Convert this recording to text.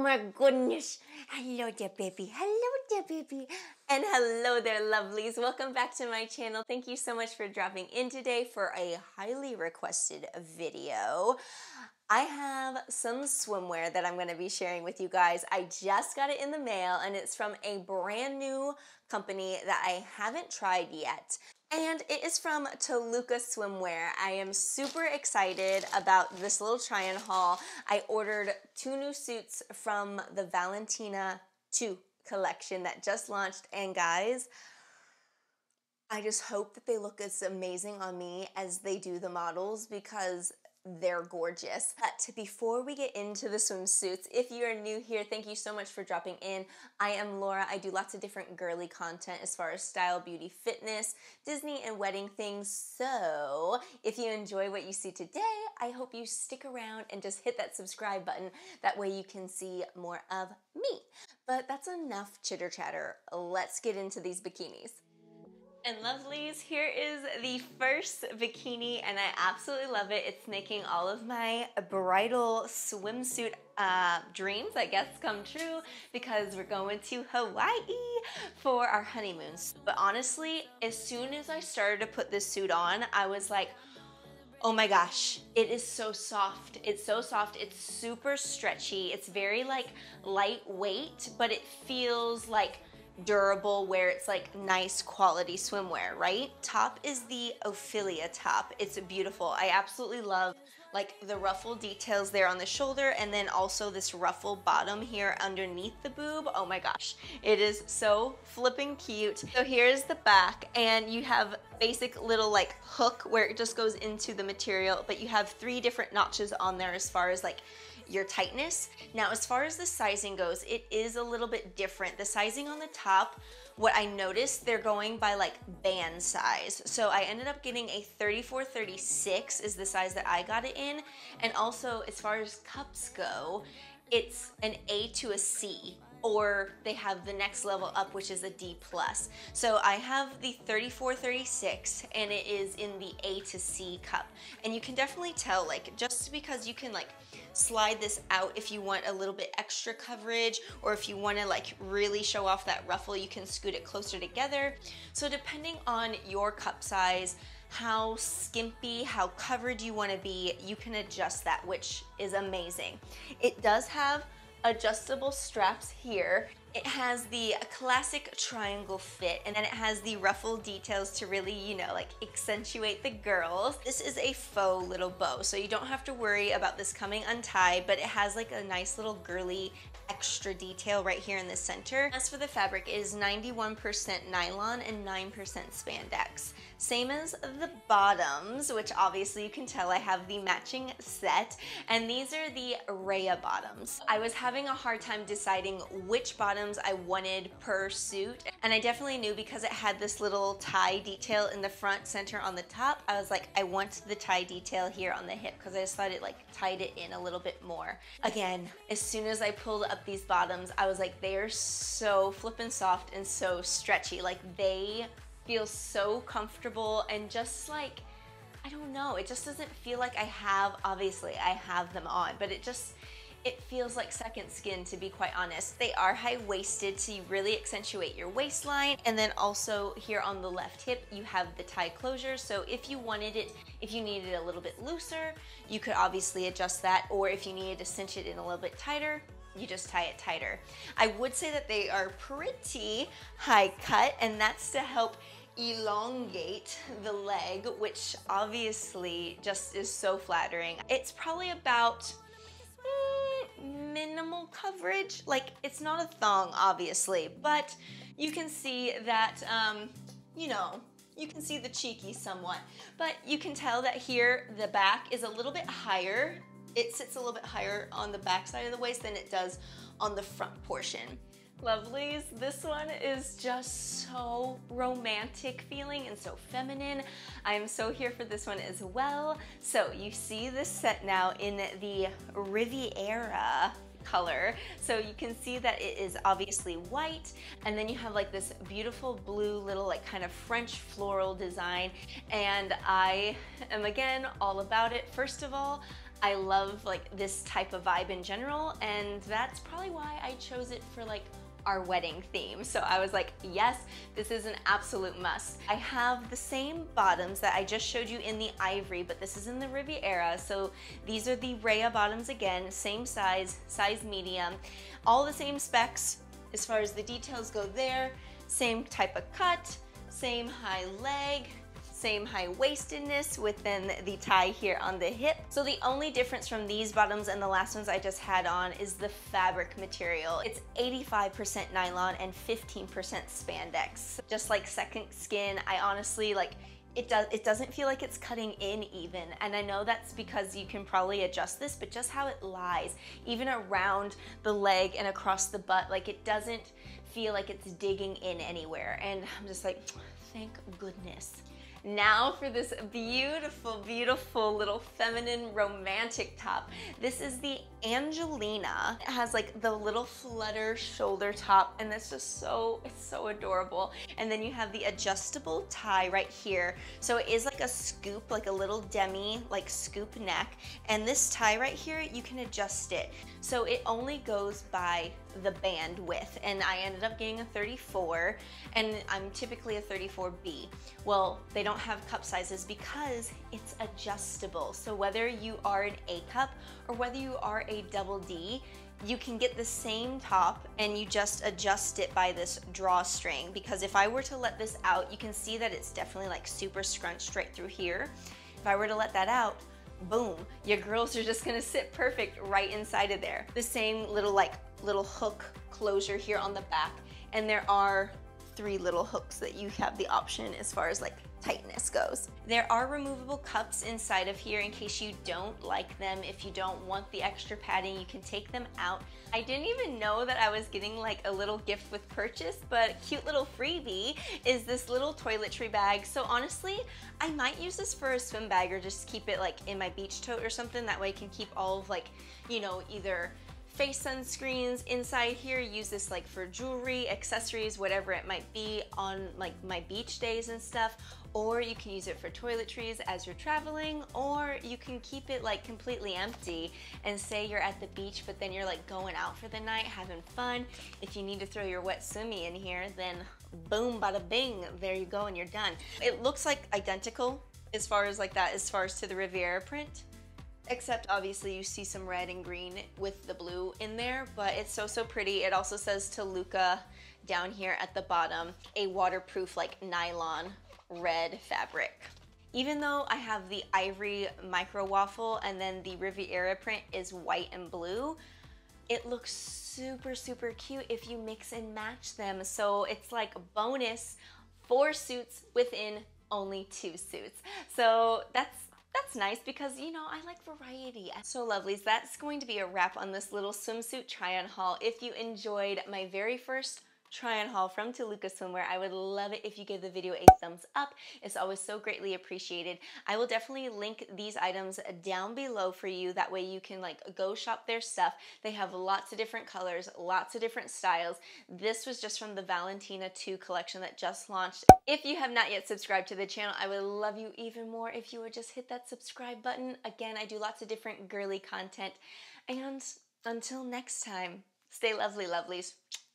my goodness. Hello there, baby. Hello there, baby. And hello there, lovelies. Welcome back to my channel. Thank you so much for dropping in today for a highly requested video. I have some swimwear that I'm going to be sharing with you guys. I just got it in the mail and it's from a brand new company that I haven't tried yet. And it is from Toluca Swimwear. I am super excited about this little try-on haul. I ordered 2 new suits from the Valentina 2 collection that just launched. And guys, I just hope that they look as amazing on me as they do the models because they're gorgeous. But before we get into the swimsuits, if you are new here, thank you so much for dropping in. I am Laura. I do lots of different girly content as far as style, beauty, fitness, Disney, and wedding things. So if you enjoy what you see today, I hope you stick around and just hit that subscribe button. That way you can see more of me. But that's enough chitter chatter. Let's get into these bikinis. And lovelies, here is the first bikini and I absolutely love it. It's making all of my bridal swimsuit dreams, I guess, come true because we're going to Hawaii for our honeymoons. But honestly, as soon as I started to put this suit on, I was like, oh my gosh, it is so soft. It's so soft. It's super stretchy. It's very like lightweight, but it feels like durable where it's like nice quality swimwear, right? Top is the Ophelia top. It's beautiful. I absolutely love like the ruffle details there on the shoulder and then also this ruffle bottom here underneath the boob. Oh my gosh, it is so flipping cute. So here's the back and you have basic little like hook where it just goes into the material, but you have 3 different notches on there as far as like your tightness. Now, as far as the sizing goes, it is a little bit different. The sizing on the top, what I noticed, they're going by like band size. So I ended up getting a 34-36 is the size that I got it in. And also, as far as cups go, it's an A to a C, or they have the next level up, which is a D+. So I have the 34-36 and it is in the A to C cup. And you can definitely tell, like, just because you can like slide this out if you want a little bit extra coverage, or if you want to like really show off that ruffle, you can scoot it closer together. So depending on your cup size, how skimpy, how covered you want to be, you can adjust that, which is amazing. It does have adjustable straps here. It has the classic triangle fit and then it has the ruffle details to really, you know, like accentuate the girls. This is a faux little bow, so you don't have to worry about this coming untied, but it has like a nice little girly extra detail right here in the center. As for the fabric, it is 91% nylon and 9% spandex. Same as the bottoms, which obviously you can tell I have the matching set, and these are the Rhea bottoms. I was having a hard time deciding which bottoms I wanted per suit, and I definitely knew because it had this little tie detail in the front center on the top. I was like, I want the tie detail here on the hip because I just thought it like tied it in a little bit more. Again, as soon as I pulled up these bottoms, I was like, they are so flippin' soft and so stretchy. Like, they feel so comfortable and just like, I don't know, it just doesn't feel like I have, obviously I have them on, but it feels like second skin, to be quite honest. They are high-waisted, so you really accentuate your waistline. And then also here on the left hip, you have the tie closure. So if you wanted it, if you needed it a little bit looser, you could obviously adjust that. Or if you needed to cinch it in a little bit tighter, you just tie it tighter. I would say that they are pretty high cut, and that's to help elongate the leg, which obviously just is so flattering. It's probably about minimal coverage. Like, it's not a thong obviously, but you can see that you know, you can see the cheeky somewhat, but you can tell that here the back is a little bit higher. It sits a little bit higher on the back side of the waist than it does on the front portion. Lovelies, this one is just so romantic feeling and so feminine. I am so here for this one as well. So you see this set now in the Riviera color. So you can see that it is obviously white, and then you have like this beautiful blue little like kind of French floral design, and I am again all about it. First of all, I love like this type of vibe in general, and that's probably why I chose it for like our wedding theme. So I was like, yes, this is an absolute must. I have the same bottoms that I just showed you in the ivory, but this is in the Riviera. So these are the Rhea bottoms again, same size, size medium, all the same specs as far as the details go there, same type of cut, same high leg, same high-waistedness within the tie here on the hip. So the only difference from these bottoms and the last ones I just had on is the fabric material. It's 85% nylon and 15% spandex. Just like Second Skin, I honestly like, it doesn't feel like it's cutting in even. And I know that's because you can probably adjust this, but just how it lies, even around the leg and across the butt, like it doesn't feel like it's digging in anywhere. And I'm just like, thank goodness. Now for this beautiful, beautiful little feminine romantic top. This is the Angelina. It has like the little flutter shoulder top, and it's just it's so adorable. And then you have the adjustable tie right here. So it is like a scoop, like a little demi, like scoop neck. And this tie right here, you can adjust it. So it only goes by the band width, and I ended up getting a 34, and I'm typically a 34B. Well, they don't have cup sizes because it's adjustable. So whether you are an A cup or whether you are a double D, you can get the same top and you just adjust it by this drawstring. Because if I were to let this out, you can see that it's definitely like super scrunched right through here. If I were to let that out, boom, your girls are just gonna sit perfect right inside of there. The same little hook closure here on the back, and there are 3 little hooks that you have the option as far as like tightness goes. There are removable cups inside of here in case you don't like them. If you don't want the extra padding, you can take them out. I didn't even know that I was getting like a little gift with purchase, but cute little freebie is this little toiletry bag. So honestly, I might use this for a swim bag or just keep it like in my beach tote or something. That way I can keep all of like, you know, either face sunscreens inside here, use this like for jewelry, accessories, whatever it might be on like my beach days and stuff, or you can use it for toiletries as you're traveling, or you can keep it like completely empty and say you're at the beach, but then you're like going out for the night, having fun. If you need to throw your wet sumi in here, then boom, bada bing, there you go and you're done. It looks like identical as far as like that, as far as to the Riviera print. Except obviously you see some red and green with the blue in there, but it's so pretty. It also says Toluca down here at the bottom, a waterproof like nylon red fabric. Even though I have the ivory micro waffle and then the Riviera print is white and blue, it looks super cute if you mix and match them. So it's like a bonus 4 suits within only 2 suits. So that's nice because, you know, I like variety. So lovelies, that's going to be a wrap on this little swimsuit try-on haul. If you enjoyed my very first try-on haul from Toluca Swimwear, I would love it if you give the video a thumbs up. It's always so greatly appreciated. I will definitely link these items down below for you. That way you can like go shop their stuff. They have lots of different colors, lots of different styles. This was just from the Valentina 2 collection that just launched. If you have not yet subscribed to the channel, I would love you even more if you would just hit that subscribe button. Again, I do lots of different girly content. And until next time, stay lovely, lovelies.